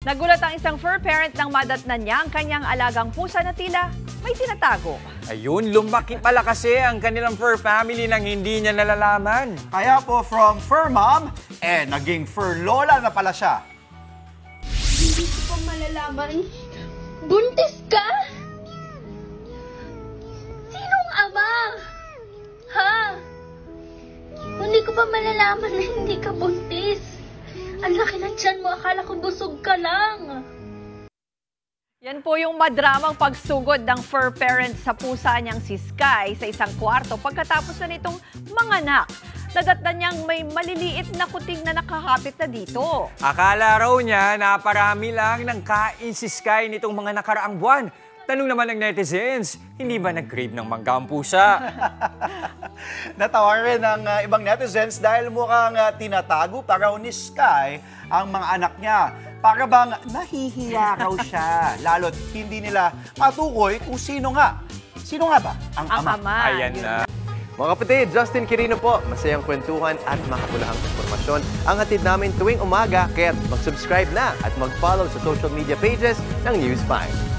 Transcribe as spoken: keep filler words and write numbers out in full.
Nagulat ang isang fur parent nang madatnan niya ang kanyang alagang pusa na tila may tinatago. Ayun, lumaki pala kasi ang kanilang fur family nang hindi niya nalalaman. Kaya po from fur mom, eh naging fur lola na pala siya. Hindi ko pa malalaman. Buntis ka? Sinong ama? Ha? Hindi ko pa malalaman na hindi ka buntis. Ang laki ng tiyan mo, akala ko busog ka lang. Yan po yung madramang pagsugod ng fur parent sa pusa niyang si Sky sa isang kwarto pagkatapos na nitong manganak. Nadatnan niyang may maliliit na kuting na nakahapit na dito. Akala raw niya na parami lang ng kain si Sky nitong mga nakaraang buwan. Tanong naman ng netizens, hindi ba nag-crave ng mangga ang pusa? Natawa rin ng uh, ibang netizens dahil mukhang uh, tinatago pa raw ni Sky ang mga anak niya. Para bang nahihiya raw siya, lalo't hindi nila matukoy kung sino nga. Sino nga ba ang, Ang ama? ama. Ayan Yun na. Mga kapatid, Justin Quirino po. Masayang kwentuhan at makapulahang informasyon ang hatid namin tuwing umaga. Kaya mag-subscribe na at mag-follow sa social media pages ng News five.